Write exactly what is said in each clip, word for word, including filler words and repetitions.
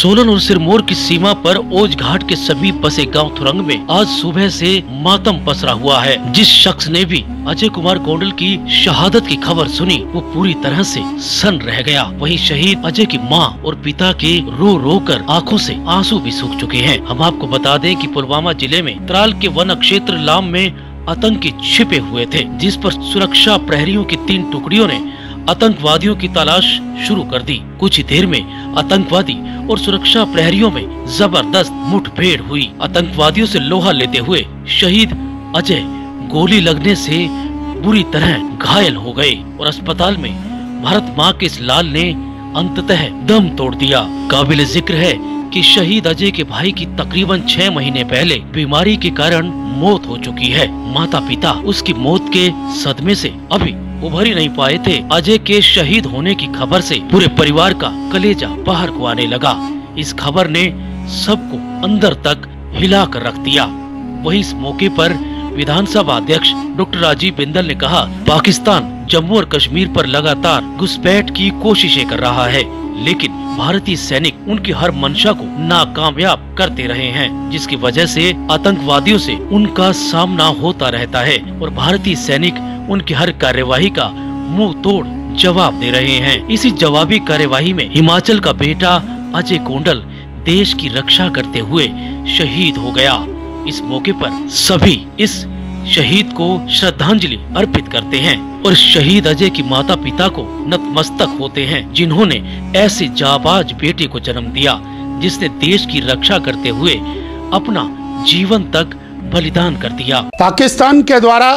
सोलन और सिरमौर की सीमा पर ओज घाट के समीप बसे गांव थुरंग में आज सुबह से मातम पसरा हुआ है। जिस शख्स ने भी अजय कुमार गोंडल की शहादत की खबर सुनी वो पूरी तरह से सन्न रह गया। वहीं शहीद अजय की मां और पिता के रो रो कर आँखों से आंसू भी सूख चुके हैं। हम आपको बता दें कि पुलवामा जिले में त्राल के वन क्षेत्र लाम में आतंकी छिपे हुए थे, जिस पर सुरक्षा प्रहरियों की तीन टुकड़ियों ने आतंकवादियों की तलाश शुरू कर दी। कुछ ही देर में आतंकवादी और सुरक्षा प्रहरियों में जबरदस्त मुठभेड़ हुई। आतंकवादियों से लोहा लेते हुए शहीद अजय गोली लगने से बुरी तरह घायल हो गए और अस्पताल में भारत माँ के इस लाल ने अंततः दम तोड़ दिया। काबिल जिक्र है कि शहीद अजय के भाई की तकरीबन छह महीने पहले बीमारी के कारण मौत हो चुकी है। माता पिता उसकी मौत के सदमे से अभी उभर ही नहीं पाए थे। अजय के शहीद होने की खबर से पूरे परिवार का कलेजा बाहर को आने लगा। इस खबर ने सबको अंदर तक हिला कर रख दिया। वहीं इस मौके पर विधानसभा अध्यक्ष डॉक्टर राजीव बिंदल ने कहा, पाकिस्तान जम्मू और कश्मीर पर लगातार घुसपैठ की कोशिशें कर रहा है, लेकिन भारतीय सैनिक उनकी हर मंशा को नाकामयाब करते रहे हैं, जिसकी वजह से आतंकवादियों से उनका सामना होता रहता है और भारतीय सैनिक उनकी हर कार्यवाही का मुंह तोड़ जवाब दे रहे हैं। इसी जवाबी कार्यवाही में हिमाचल का बेटा अजय गोंडल देश की रक्षा करते हुए शहीद हो गया। इस मौके पर सभी इस शहीद को श्रद्धांजलि अर्पित करते हैं और शहीद अजय की माता पिता को नतमस्तक होते हैं, जिन्होंने ऐसे जाबाज बेटे को जन्म दिया जिसने देश की रक्षा करते हुए अपना जीवन तक बलिदान कर दिया। पाकिस्तान के द्वारा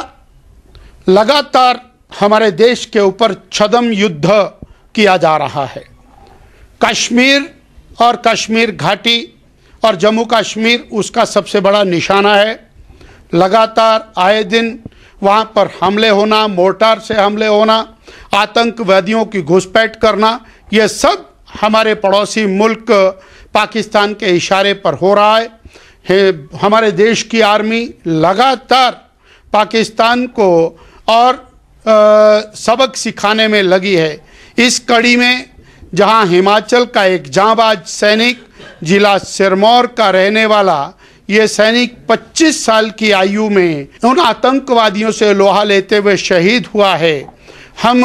लगातार हमारे देश के ऊपर छद्म युद्ध किया जा रहा है। कश्मीर और कश्मीर घाटी और जम्मू कश्मीर उसका सबसे बड़ा निशाना है। लगातार आए दिन वहाँ पर हमले होना, मोर्टार से हमले होना, आतंकवादियों की घुसपैठ करना, ये सब हमारे पड़ोसी मुल्क पाकिस्तान के इशारे पर हो रहा है। है हमारे देश की आर्मी लगातार पाकिस्तान को और आ, सबक सिखाने में लगी है। इस कड़ी में जहां हिमाचल का एक जांबाज सैनिक जिला सिरमौर का रहने वाला ये सैनिक पच्चीस साल की आयु में उन आतंकवादियों से लोहा लेते हुए शहीद हुआ है, हम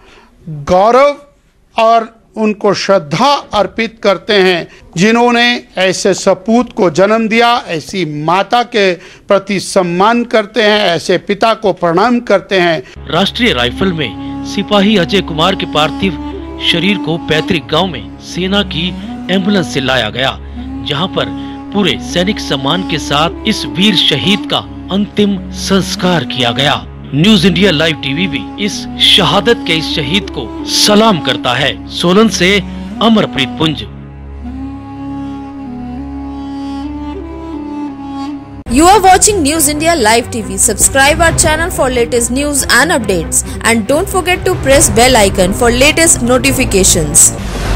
गौरव और उनको श्रद्धा अर्पित करते हैं जिन्होंने ऐसे सपूत को जन्म दिया। ऐसी माता के प्रति सम्मान करते हैं, ऐसे पिता को प्रणाम करते हैं। राष्ट्रीय राइफल में सिपाही अजय कुमार के पार्थिव शरीर को पैतृक गांव में सेना की एम्बुलेंस से लाया गया, जहां पर पूरे सैनिक सम्मान के साथ इस वीर शहीद का अंतिम संस्कार किया गया। न्यूज इंडिया लाइव टीवी भी इस शहादत के इस शहीद को सलाम करता है। सोलन से अमरप्रीत पुंज। You are watching News India Live T V. Subscribe our channel for latest news and updates, and don't forget to press bell icon for latest notifications.